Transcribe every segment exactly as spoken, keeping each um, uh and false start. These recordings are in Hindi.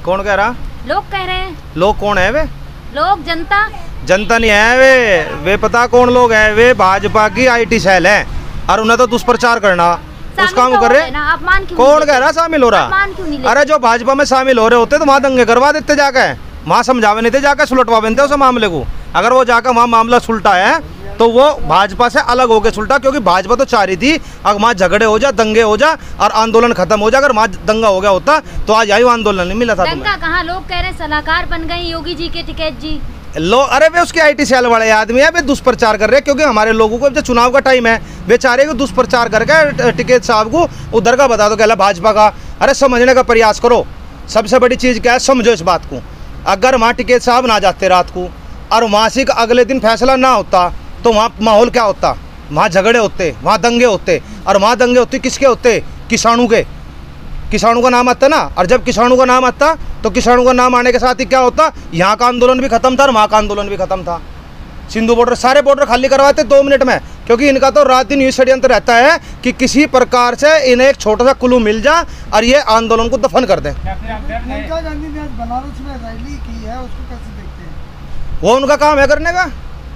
कौन कह रहा? लोग कह रहे हैं। लोग कौन है वे? लोग जनता। जनता नहीं है वे वे पता कौन लोग है? वे भाजपा की आईटी सेल है और उन्हें तो दुष्प्रचार करना उस काम कर रहे। कौन कह रहा शामिल हो रहा? अरे जो भाजपा में शामिल हो रहे होते तो वहाँ दंगे करवा देते जाके, वहाँ समझावे नहीं थे जाके, सुलटवा बनते उस मामले को। अगर वो जाकर वहाँ मामला सुलटा है तो वो भाजपा से अलग होकर सुलटा, क्योंकि भाजपा तो चाह रही थी अगर वहाँ झगड़े हो जा, दंगे हो जा और आंदोलन खत्म हो जा। अगर वहाँ दंगा हो गया होता तो आज आई आंदोलन नहीं मिला था। दंगा कहाँ? लोग कह रहे हैं सलाहकार बन गए योगी जी के टिकैत जी। लो अरे वे उसके आईटी सेल वाले आदमी है, वे दुष्प्रचार कर रहे हैं, क्योंकि हमारे लोगों को जब चुनाव का टाइम है वे चाह रहे हैं कि दुष्प्रचार करके टिकैत साहब को उधर का बता दो कहला भाजपा का। अरे समझने का प्रयास करो, सबसे बड़ी चीज़ क्या है समझो इस बात को। अगर वहाँ टिकैत साहब ना जाते रात को और वहाँ से अगले दिन फैसला ना होता तो वहाँ माहौल क्या होता? वहाँ झगड़े होते, वहाँ दंगे होते, और वहाँ दंगे होते किसके होते? किसानों के। किसानों का नाम आता ना, और जब किसानों का नाम आता तो किसानों का नाम आने के साथ ही क्या होता? यहाँ का आंदोलन भी खत्म था और वहाँ का आंदोलन भी खत्म था। सिंधु बॉर्डर सारे बॉर्डर खाली करवाते दो मिनट में, क्योंकि इनका तो रात दिन ये षड्यंत्र रहता है कि किसी प्रकार से इन्हें एक छोटा सा क्लू मिल जा और ये आंदोलन को दफन कर दें। प्रियंका गांधी ने बनारस में रैली की है, उसको कैसे देखते हैं? वो उनका काम है करने का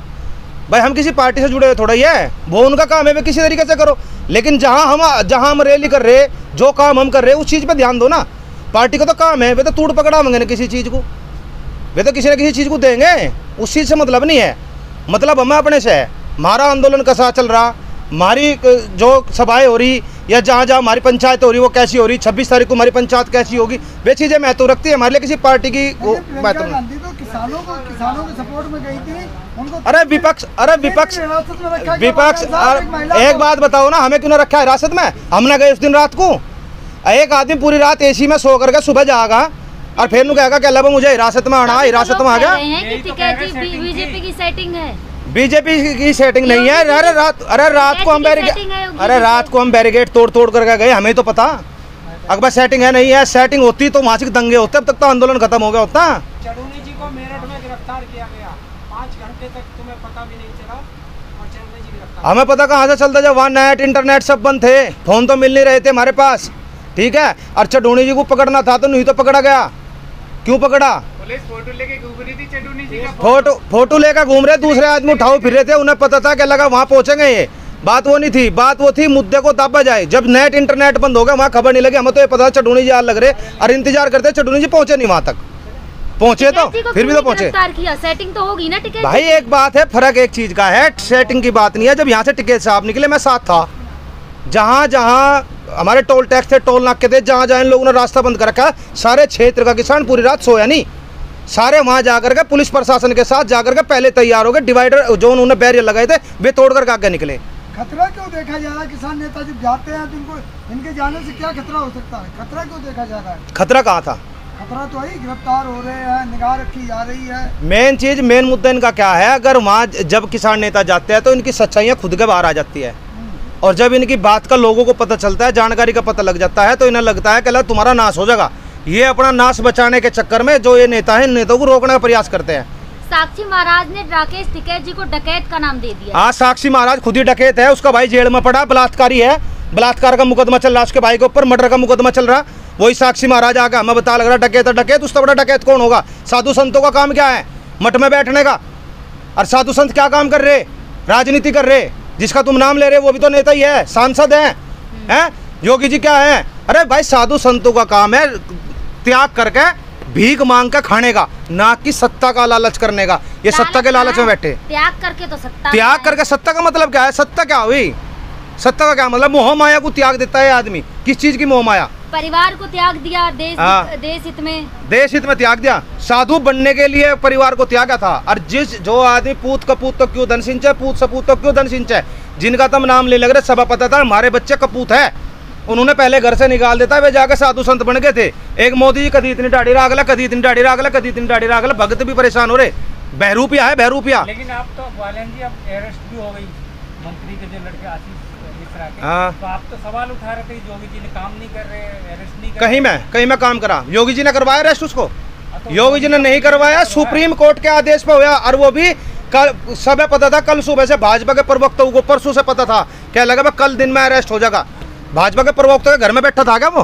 भाई, हम किसी पार्टी से जुड़े हुए थोड़ा ही है, वो उनका काम है वे किसी तरीके से करो। लेकिन जहाँ हम जहाँ हम रैली कर रहे, जो काम हम कर रहे उस चीज़ पे ध्यान दो ना। पार्टी का तो काम है, वे तो तूड़ पकड़ा होंगे ना किसी चीज़ को, वे तो किसी न किसी चीज़ को देंगे, उस चीज़ से मतलब नहीं है। मतलब हमें अपने से है, हमारा आंदोलन कैसा चल रहा, हमारी जो सभाएँ हो रही या जहाँ जहाँ हमारी पंचायत हो रही वो कैसी हो रही, छब्बीस तारीख को हमारी पंचायत कैसी होगी, वे चीज़ें महत्व रखती है हमारे लिए, किसी पार्टी की महत्व नहीं। तो किसानों को किसानों के सपोर्ट में गई थी उनको। अरे विपक्ष अरे विपक्ष विपक्ष एक बात बताओ ना, हमें क्यों ना रखा है हिरासत में? हम ना गए उस दिन रात को? एक आदमी पूरी रात एसी में सो करके सुबह जाएगा और फिर नु कहेगा कि अल्लाह मुझे हिरासत में आना, हिरासत में आ गया। बीजेपी की सेटिंग है। बीजेपी की सेटिंग नहीं है। अरे रात अरे रात को हम बैरिकेड अरे रात को हम बैरिकेड तोड़ तोड़ करके गए, हमें तो पता। अगर सेटिंग है नहीं है, सेटिंग होती तो मासिक दंगे होते, अब तक तो आंदोलन खत्म हो गया होता। चडूनी जी को मेरठ में गिरफ्तार किया गया, पाँच घंटे तक तुम्हें पता भी नहीं चला और चडूनी जी गिरफ्तार। हमें पता कहाँ से चलता जब वहाँ नेट इंटरनेट सब बंद थे, फोन तो मिल नहीं रहे थे हमारे पास, ठीक है। और चडूनी जी को पकड़ना था तो नहीं तो पकड़ा गया। क्यों पकड़ा? पुलिस फोटो लेके घूम रही थी, चडूनी जी का फोटो फोटो लेकर घूम रहे, दूसरे आदमी उठाओ फिर रहे थे, उन्हें पता था कि लगा वहाँ पहुँचेंगे। ये बात वो नहीं थी, बात वो थी मुद्दे को दाबा जाए। जब नेट इंटरनेट बंद हो गया वहाँ खबर नहीं लगी, हमें तो ये पता चडूनी जी आज लग रहे और इंतजार करते, चडूनी जी पहुँचे नहीं, वहाँ तक पहुँचे तो फिर भी तो पहुँचे। सेटिंग तो होगी ना टिकैत भाई। एक बात है, फर्क एक चीज़ का है, सेटिंग की बात नहीं है। जब यहाँ से टिकैत साहब निकले मैं साथ था, जहाँ जहाँ हमारे टोल टैक्स थे, टोल नाके थे, जहाँ जहाँ इन लोगों ने रास्ता बंद कर रखा, सारे क्षेत्र का किसान पूरी रात सोया नहीं। सारे वहाँ जाकर के पुलिस प्रशासन के साथ जाकर के पहले तैयार हो गए, डिवाइडर जो उन्होंने बैरियर लगाए थे वे तोड़ कर आगे निकले। खतरा क्यों देखा जा रहा है? किसान नेता जब जाते हैं तो इनको इनके जाने से क्या खतरा हो सकता है? खतरा क्यों देखा जा रहा है? खतरा कहाँ था? खतरा तो है, गिरफ्तार हो रहे हैं, निगाह रखी जा रही है। मेन चीज़ मेन मुद्दा इनका क्या है? अगर वहाँ जब किसान नेता जाते हैं तो इनकी सच्चाइयाँ खुद के बाहर आ जाती है, और जब इनकी बात का लोगों को पता चलता है, जानकारी का पता लग जाता है, तो इन्हें लगता है कि अल्लाह तुम्हारा नाश हो जाएगा। ये अपना नाश बचाने के चक्कर में जो ये नेता है, इन नेताओं को रोकने का प्रयास करते हैं। साक्षी महाराज ने राकेश टिकैत जी को डकैत का नाम दे दिया। हाँ, साक्षी महाराज खुद ही डकैत है, उसका भाई जेल में पड़ा, बलात्कारी है, बलात्कार का मुकदमा चल रहा उसके भाई के ऊपर, मर्डर का मुकदमा चल रहा। वही साक्षी महाराज आ गया, हमें बता लग रहा डकैत है डकैत। उससे बड़ा डकैत कौन होगा? साधु संतों का काम क्या है? मठ में बैठने का। और साधु संत क्या काम कर रहे? राजनीति कर रहे। जिसका तुम नाम ले रहे वो भी तो नेता ही है, सांसद है, हैं? योगी जी क्या है? अरे भाई साधु संतों का काम है त्याग करके भीख मांग के खाने का, ना कि सत्ता का लालच करने का। ये सत्ता के लालच में बैठे। त्याग करके तो सत्ता त्याग करके सत्ता का मतलब क्या है? सत्ता क्या हुई? सत्ता का क्या मतलब? मोह माया को त्याग देता है आदमी। किस चीज की मोह माया? परिवार को त्याग दिया, देश देश हित में देश हित में त्याग दिया। साधु बनने के लिए परिवार को त्यागा था। और जिस जो आदमी पूत कपूत तो क्यों धन सिंचे, पूत सपूत तो क्यों धन सिंचे, जिनका तुम नाम ले लग रहे, सब पता था हमारे बच्चे कपूत है, उन्होंने पहले घर से निकाल देता है, वे जाकर साधु संत बन गए थे। एक मोदी जी कदी इतनी दाढ़ी रागला, कदी इतनी दाढ़ी रागला, कदी इतनी दाढ़ी रागला, भगत भी परेशान हो रहे। बहरूपिया है बहरूपिया। लेकिन आप तो ग्वालियर जी अब अरेस्ट भी हो गई मंत्री के जो लड़के आशीष मिश्रा के, हाँ। तो आप तो सवाल उठा रहे थे योगी जी ने काम नहीं कर रहे, अरेस्ट नहीं कर कहीं मैं कहीं मैं काम करा? योगी जी ने करवाया अरेस्ट उसको? योगी जी ने नहीं करवाया, सुप्रीम कोर्ट के आदेश पे हुआ। और वो भी कल सब पता था, कल सुबह से भाजपा के प्रवक्ता को परसों से पता था, क्या लगा कल दिन में अरेस्ट हो जाएगा। भाजपा के प्रवक्ता के घर में बैठा था क्या वो?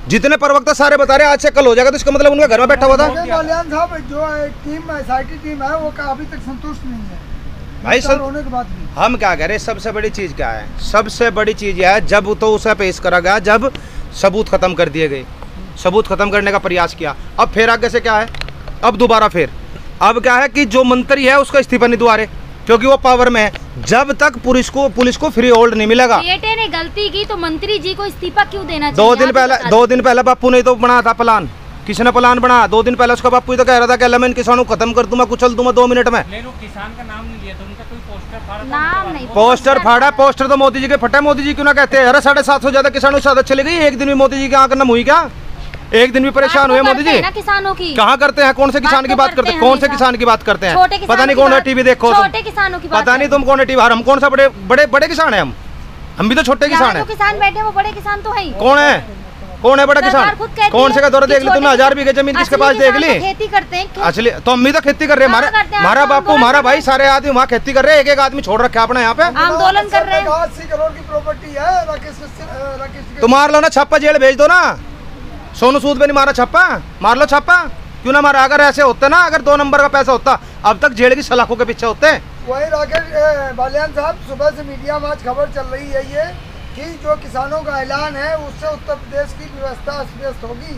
जितने प्रवक्ता सारे बता रहे हैं आज से कल हो जाएगा, तो इसका मतलब उनका घर में बैठा हुआ था। लेकिन बालियान साहब जो टीम एसआईटी टीम है वो का अभी तक संतुष्ट नहीं है भाई गिरफ्तार सब होने के बाद भी। हम क्या कह रहे हैं, सबसे बड़ी चीज़ क्या है, सबसे बड़ी चीज़ यह है जब तो उसे पेश करा गया, जब सबूत खत्म कर दिए गए, सबूत खत्म करने का प्रयास किया। अब फिर आगे से क्या है, अब दोबारा फिर अब क्या है कि जो मंत्री है उसका इस्तीफा नहीं दुआ रहे, क्योंकि वो पावर में है। जब तक पुलिस को पुलिस को फ्री होल्ड नहीं मिलेगा। बेटे ने गलती की तो मंत्री जी को इस्तीफा क्यों देना चाहिए? दो दिन पहले दो दिन पहले बापू ने तो बनाया था प्लान, किसने प्लान बनाया? दो दिन पहले उसका बापू ही तो कह रहा था कि अल्लाह मैं इन किसानों को खत्म कर दूंगा, कुचल दूंगा दो मिनट में। लेकिन किसान का नाम नहीं लिया तो उनका कोई पोस्टर फाड़ा था? नाम नहीं, पोस्टर फाड़ा, पोस्टर तो मोदी जी के फटे, मोदी जी क्यों ना कहते हैं? अरे साढ़े सात सौ ज्यादा किसानों की आदत चली गई, एक दिन भी मोदी जी की आंख नम हुई क्या? एक दिन भी परेशान हुए मोदी जी? किसानों की कहाँ करते हैं? कौन से किसान की बात करते हैं? कौन से किसान की बात करते हैं? पता नहीं कौन है टीवी देखो, छोटे किसानों की पता नहीं तुम कौन है टीवी। हम कौन सा बड़े बड़े बड़े किसान है? हम हम भी तो छोटे किसान है। किसान बैठे वो बड़े किसान तो है। कौन है कौन है बड़ा किसान? कौन से का दौरा देख ली तुमने? हजार बीघे जमीन किसके पास देख ली? खेती करते हैं असली तो हम भी तो खेती कर रहे हैं। हमारा हमारा बापू हमारा भाई सारे आदमी वहाँ खेती कर रहे हैं, एक एक आदमी छोड़ रखा है अपना यहाँ पे, आंदोलन कर रहे हैं। अस्सी करोड़ की प्रॉपर्टी है राकेश राकेश तो मार लो ना छापा, जेल भेज दो ना। सोनू सूद पे नहीं मारा छापा, मार लो छापा, क्यों ना मारा? अगर ऐसे होते ना, अगर दो नंबर का पैसा होता अब तक जेल की सलाखों के पीछे होते। वही राकेश बालियान साहब, सुबह से मीडिया में आज खबर चल रही है ये कि जो किसानों का ऐलान है उससे उत्तर प्रदेश की व्यवस्था अस्त व्यस्त होगी।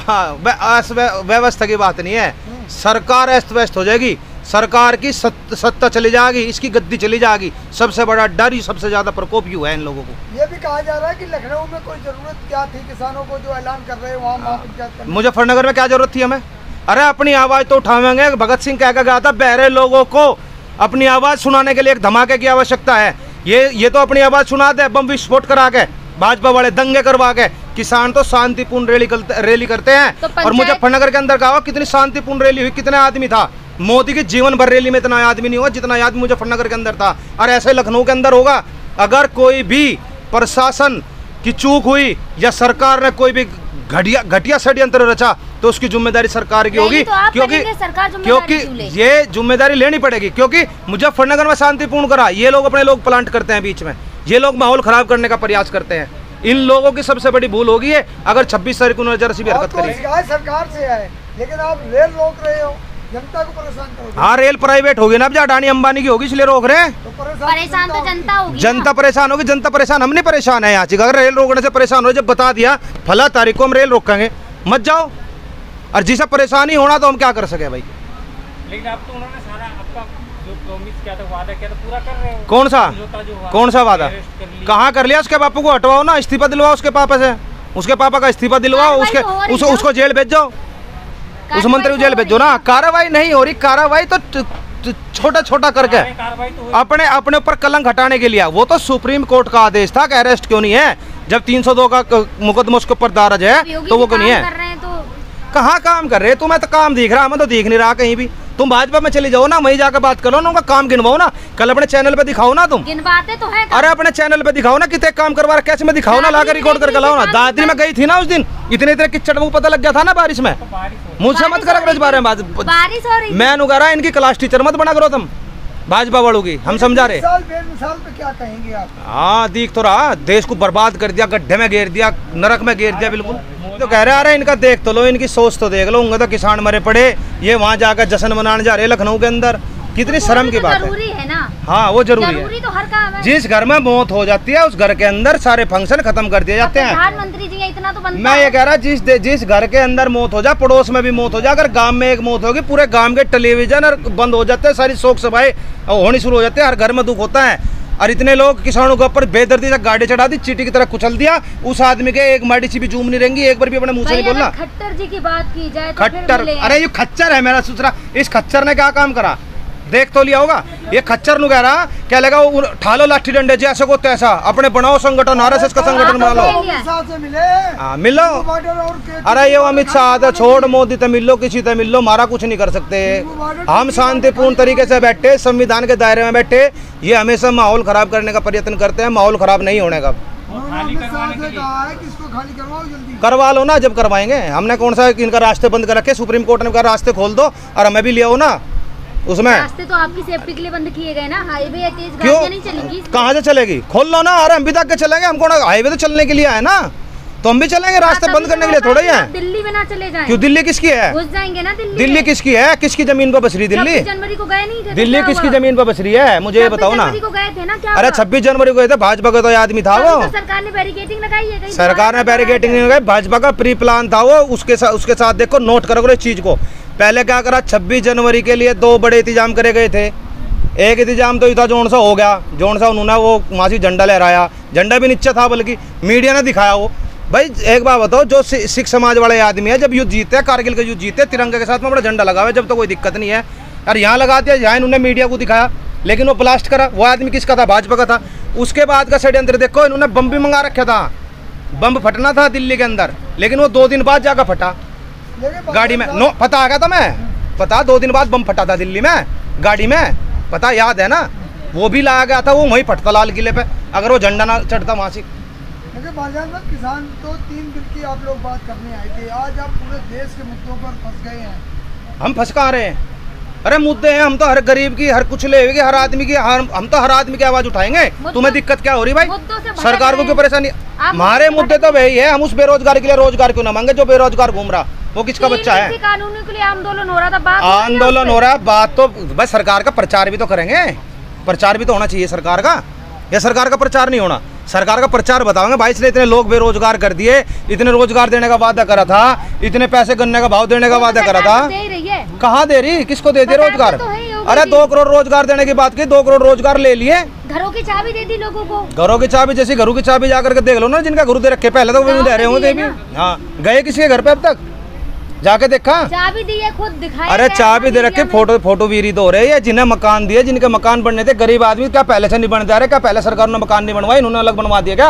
हाँ, व्यवस्था की बात नहीं है, सरकार अस्त व्यस्त हो जाएगी, सरकार की सत्ता चली जाएगी, इसकी गद्दी चली जाएगी। सबसे बड़ा डर ही, सबसे ज्यादा प्रकोप यू है इन लोगों को। ये भी कहा जा रहा है कि लखनऊ में कोई जरूरत क्या थी किसानों को जो ऐलान कर रहे हैं वहाँ महापंचायत करने? मुजफ्फरनगर में क्या जरूरत थी हमें? अरे अपनी आवाज तो उठावेंगे। भगत सिंह कह के गया था बहरे लोगों को अपनी आवाज सुनाने के लिए एक धमाके की आवश्यकता है। ये ये तो अपनी आवाज सुना दे, बम विस्फोट करा के, भाजपा वाले दंगे करवा के। किसान तो शांतिपूर्ण रैली रैली करते हैं। तो और मुजफ्फरनगर के अंदर कहा कितनी शांतिपूर्ण रैली हुई, कितने आदमी था? मोदी की जीवन भर रैली में इतना आदमी नहीं हुआ जितना आदमी मुजफ्फरनगर के अंदर था। और ऐसे लखनऊ के अंदर होगा। अगर कोई भी प्रशासन की चूक हुई या सरकार ने कोई भी घटिया घटिया षड्यंत्र रचा तो उसकी जिम्मेदारी सरकार की होगी, तो आप क्योंकि सरकार क्योंकि ये जिम्मेदारी लेनी पड़ेगी। क्योंकि मुजफ्फरनगर में शांतिपूर्ण करा, ये लोग अपने लोग प्लांट करते हैं बीच में, ये लोग माहौल खराब करने का प्रयास करते हैं। इन लोगों की सबसे बड़ी भूल होगी है अगर छब्बीस तारीख को नजर से भी हरकत करें। सरकार से है लेकिन आप रेल रोक रहे हो, जनता को परेशान करोगे। हाँ, रेल प्राइवेट होगी ना, अब अडानी अंबानी की होगी इसलिए रोक रहे हैं। तो परेशान तो जनता होगी, जनता परेशान होगी। जनता परेशान, हम नहीं परेशान है यहाँ से। अगर रेल रोकने से परेशान हो, जब बता दिया फला तारीख को हम रेल रोकेंगे, मत जाओ। और जिसे परेशानी होना तो हम क्या कर सके भाई? लेकिन अब तो उन्होंने सारा आपका जो प्रॉमिस किया था, वादा किया था, पूरा कर रहे हो। कौन सा कौन सा वादा? कर कहाँ कर लिया? उसके बापू को हटवाओ ना, इस्तीफा दिलवाओ उसके पापा से, उसके पापा का इस्तीफा दिलवाओ, उसके उस, उसको जेल भेज जाओ, उस मंत्री को जेल भेजो ना। कार्रवाई नहीं हो रही, कार्रवाई तो छोटा छोटा करके अपने अपने ऊपर कलंक हटाने के लिए। वो तो सुप्रीम कोर्ट का आदेश था कि अरेस्ट क्यों नहीं है, जब तीन सौ दो का मुकदमा उसके ऊपर दर्ज है तो वो क्यों नहीं है? कहाँ काम कर रहे? तुम्हें तो काम दिख रहा, हमें तो दिख नहीं रहा कहीं भी। तुम भाजपा में चले जाओ ना, वहीं जाकर बात करो ना, उनका काम गिनवाओ ना, कल अपने चैनल पे दिखाओ ना। तुम गिनवाते तो है। अरे अपने चैनल पे दिखाओ ना कितने काम करवा रहा, कैसे में दिखाओ ना, लाकर रिकॉर्ड करके लाओ ना। दादरी में गई थी ना उस दिन, इतने इतने किचड़ में पता लग गया था ना बारिश में। मुझसे मत करो इस बारे में बात, बारिश हो रही। मैं नुगारा इनकी क्लास टीचर मत बना करो तुम भाजपा वालों की, हम समझा रहे। साल बेमिसाल पे क्या कहेंगे आप? हाँ, दिख तो रहा, देश को बर्बाद कर दिया, गड्ढे में घेर दिया, नरक में घेर दिया बिल्कुल। तो कह रहे आ रहे इनका देख तो लो, इनकी सोच तो देख लो। उनका तो किसान मरे पड़े, ये वहाँ जाकर जश्न मनाने जा रहे लखनऊ के अंदर। कितनी शर्म की बात है। जरूरी है ना? हाँ, वो जरूरी, जरूरी है। तो हर काम है। जिस घर में मौत हो जाती है उस घर के अंदर सारे फंक्शन खत्म कर दिए जाते हैं। प्रधानमंत्री जी इतना तो बनता मैं ये है। कह रहा जिस जिस घर के अंदर मौत हो जाए, पड़ोस में भी मौत हो जाए, अगर गांव में एक मौत होगी पूरे गांव के टेलीविजन और बंद हो जाते हैं, सारी शोक सभाएं होनी शुरू हो जाती है, हर घर में दुख होता है। और इतने लोग किसानों के ऊपर बेदर्दी से गाड़ी चढ़ा दी, चीटी की तरह कुचल दिया, उस आदमी के एक माड़ी सी भी जूम नहीं रहेंगी, एक बार भी अपने मुंह से नहीं बोलना। खट्टर जी की बात की जाए तो खट्टर, अरे ये खच्चर है मेरा सुसरा। इस खच्चर ने क्या काम करा देख तो लिया होगा। ये खच्चर नु कह रहा क्या लगा, ठालो लाठी डंडे जैसे को तैसा, अपने बनाओ संगठन, आरएसएस का संगठन बना लो। हाँ, मिलो। अरे ये अमित शाह था, छोड़ मोदी तो मिल लो, किसी से मिल लो, हमारा कुछ नहीं कर सकते। हम शांतिपूर्ण तरीके से बैठे, संविधान के दायरे में बैठे, ये हमेशा माहौल खराब करने का प्रयत्न करते हैं। माहौल खराब नहीं होने का। करवा लो ना, जब करवाएंगे। हमने कौन सा इनका रास्ते बंद कर रखे, सुप्रीम कोर्ट ने कहा रास्ते खोल दो और हमें भी ले आओ ना। उसमें रास्ते तो आपकी सेफ्टी के लिए बंद किए गए ना, हाईवे या तेज गाड़ियां नहीं चलेंगी। कहाँ से चलेगी? खोल लो ना। अरे हम भी तक के चलेंगे, हमको हाईवे तो चलने के लिए है ना। तो हम भी चलेंगे, रास्ते बंद करने के लिए थोड़ा ही है। दिल्ली में ना चले जाएं। क्यों दिल्ली किसकी है? घुस जाएंगे ना दिल्ली। दिल्ली किसकी है? किसकी जमीन पर बस रही दिल्ली? छब्बीस जनवरी को गए नहीं थे? दिल्ली किसकी जमीन पर बस रही है, मुझे ये बताओ ना। को गए थे ना, क्या अरे छब्बीस जनवरी को गए थे, भाजपा का तो आदमी था वो। सरकार ने बैरिकेडिंग लगाई है, सरकार ने बैरिकेडिंग नहीं लगाई, भाजपा का प्री प्लान था वो। उसके साथ उसके साथ देखो, नोट करो इस चीज को। पहले क्या करा, छब्बीस जनवरी के लिए दो बड़े इंतजाम करे गए थे। एक इंतजाम तो ये था, जोन सा हो गया, जोन सा उन्होंने वो वहाँ से झंडा लहराया, झंडा भी नीचे था, बल्कि मीडिया ने दिखाया वो। भाई एक बात बताओ, जो सिख समाज वाले आदमी है, जब युद्ध जीतते हैं, कारगिल का युद्ध जीतते हैं, तिरंगे के साथ में बड़ा झंडा लगा हुआ है, जब तो कोई दिक्कत नहीं है। और यहाँ लगा दिया, यहाँ इन्होंने मीडिया को दिखाया, लेकिन वो ब्लास्ट करा। वो आदमी किसका था? भाजपा का था। उसके बाद का षड्यंत्र देखो, इन्होंने बम भी मंगा रखा था, बम फटना था दिल्ली के अंदर, लेकिन वो दो दिन बाद जाकर फटा गाड़ी में। नो पता आ गया था, मैं पता दो दिन बाद बम फटा था दिल्ली में गाड़ी में, पता याद है ना? वो भी लाया गया था, वो वहीं फटता लाल किले पे, अगर वो झंडा ना चढ़ता वहाँ से। देखिए भाईजान साहब, किसान तो तीन बिल की आप लोग बात करने आए थे, आज आप पूरे देश के मुद्दों पर फंस गए हैं। हम फंस कहाँ रहे हैं? अरे मुद्दे हैं, हम तो हर गरीब की, हर कुछ ले हर आदमी की, हर, हम तो हर आदमी की आवाज उठाएंगे। तुम्हें दिक्कत क्या हो रही भाई? सरकार को क्यों परेशानी? हमारे मुद्दे तो वही है, हम उस बेरोजगार के लिए रोजगार क्यों ना मांगे? जो बेरोजगार घूम रहा वो किसका बच्चा है? कानूनी के लिए आंदोलन हो रहा था, बात आंदोलन हो रहा है, बात तो बस सरकार का प्रचार भी तो करेंगे, प्रचार भी तो होना चाहिए सरकार का। या सरकार का प्रचार नहीं होना? सरकार का प्रचार बताओगे भाई, इसने इतने लोग बेरोजगार कर दिए, इतने रोजगार देने का वादा करा था, इतने पैसे गन्ने का भाव देने का वादा करा था, कहाँ दे रही? किसको दे दे रोजगार? अरे दो करोड़ रोजगार देने की बात की, दो करोड़ रोजगार ले लिए, घरों की चाबी दे दी लोगों को। घरों की चाबी, जैसी घरों की चाबी जाकर के देख लो ना, जिनका घर दे रखे पहले तो वो दे रहे होंगे भी। हाँ, गए किसी के घर पे अब तक जाके देखा? चाबी दी है, खुद दिखाया। अरे चाबी दे रखे, फोटो फोटो वीरी तो हो रहे हैं, जिन्हें मकान दिए, जिनके मकान बनने थे, गरीब आदमी क्या पहले से नहीं बन जा रहे? क्या पहले सरकार ने मकान नहीं बनवाए, इन्होंने अलग बनवा दिया क्या?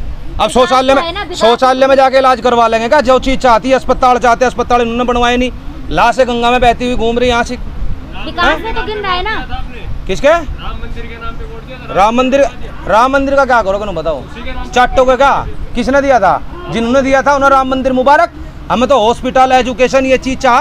अब शौचालय में शौचालय में जाके इलाज करवा लेंगे क्या? जो चीज चाहती है, अस्पताल चाहते हैं, अस्पताल इन्होंने बनवाए नहीं, लाश से गंगा में बहती हुई घूम रही यहाँ से। विकास में तो गिन रहा है ना। किसके? राम मंदिर के नाम पे वोट दिया था। राम मंदिर, राम मंदिर का क्या करोगे बताओ? चाटो का क्या किसने दिया था? जिन्होंने दिया था उन्हें राम मंदिर मुबारक। हमें तो हॉस्पिटल, एजुकेशन, ये चीज चाह,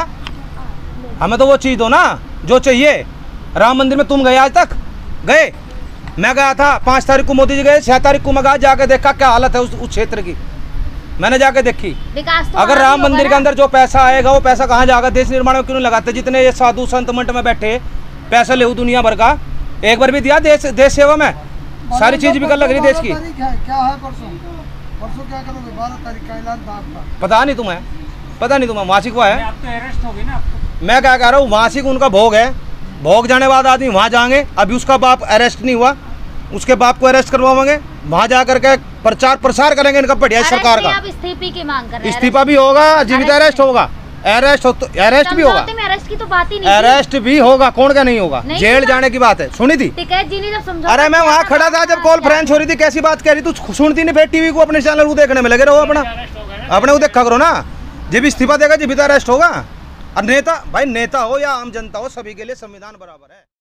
हमें तो वो चीज दो ना जो चाहिए। राम मंदिर में तुम गए आज तक? गए? मैं गया था, पाँच तारीख को मोदी जी गए, छह तारीख को मैं गया, जाके देखा क्या हालत है उस उस क्षेत्र की, मैंने जाके देखी। विकास तो अगर राम मंदिर के अंदर जो पैसा आएगा वो पैसा कहाँ जाएगा? देश निर्माण में क्यों नहीं लगाते? जितने ये साधु संत मंठ में बैठे पैसा ले दुनिया भर का, एक बार भी दिया देश देश सेवा में? सारी चीज भी कर लग रही देश की। क्या है परसों? परसों क्या करोगे? बारह तारीख का ऐलान था आपका। पता नहीं तुम्हें? पता नहीं तुम्हें? मासिक हुआ है, आप तो अरेस्ट हो गए ना। मैं क्या कह रहा हूँ, मासिक उनका भोग है, भोग जाने बाद आदमी वहाँ जाएंगे। अभी उसका बाप अरेस्ट नहीं हुआ, उसके बाप को अरेस्ट करवाएंगे, वहाँ जाकर के प्रचार प्रसार करेंगे इनका बढ़िया सरकार का। इस्तीफे की मांग कर रहे हैं। इस्तीफा भी होगा, जीवित अरेस्ट होगा, अरेस्ट हो तो अरेस्ट भी होगा, अरेस्ट की तो बात ही नहीं, अरेस्ट भी होगा, कौन क्या नहीं होगा? जेल जाने की बात है, सुनी थी? टिकैत जी ने जब समझा। अरे मैं वहाँ खड़ा था जब कॉल फ्रेंच हो रही थी, कैसी बात कह रही तू? सुनती नहीं फिर टीवी को, अपने चैनल को देखने में लगे रहो, अपना अपने को देखा करो ना। जब इस्तीफा देगा जीवित अरेस्ट होगा। और नेता भाई, नेता हो या आम जनता हो, सभी के लिए संविधान बराबर है।